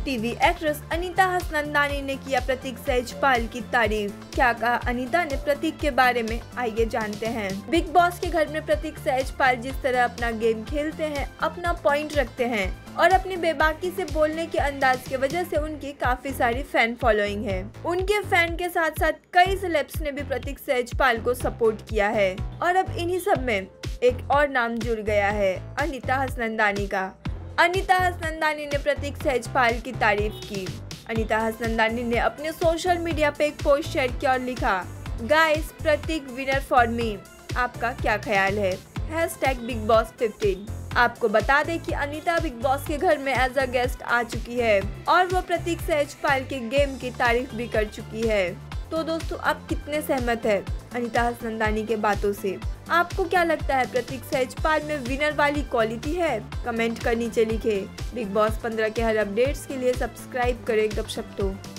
TV actress Anita Hasnandani ने किया प्रतीक सहजपाल की तारीफ। क्या कहा अनीता ने प्रतीक के बारे में, आइए जानते हैं। बिग बॉस के घर में प्रतीक सहजपाल जिस तरह अपना गेम खेलते हैं, अपना पॉइंट रखते हैं और अपनी बेबाकी से बोलने के अंदाज की वजह से उनकी काफी सारी फैन फॉलोइंग है। उनके फैन के साथ साथ कई सेलेब्स ने भी प्रतीक सहजपाल को सपोर्ट किया है और अब इन्हीं सब में एक और नाम जुड़ गया है, अनीता हसनंदानी का। अनीता हसनंदानी ने प्रतीक सहजपाल की तारीफ की। अनीता हसनंदानी ने अपने सोशल मीडिया पे एक पोस्ट शेयर किया और लिखा, guys Prateek winner for me, आपका क्या ख्याल है? #BigBoss15। आपको बता दें कि अनीता बिग बॉस के घर में एज अ गेस्ट आ चुकी है और वो प्रतीक सहजपाल के गेम की तारीफ भी कर चुकी है। तो दोस्तों, आप कितने सहमत हैं अनीता हसनंदानी के बातों से? आपको क्या लगता है प्रतीक सहजपाल में विनर वाली क्वालिटी है? कमेंट कर नीचे लिखे। बिग बॉस 15 के हर अपडेट्स के लिए सब्सक्राइब करें गपशप तो।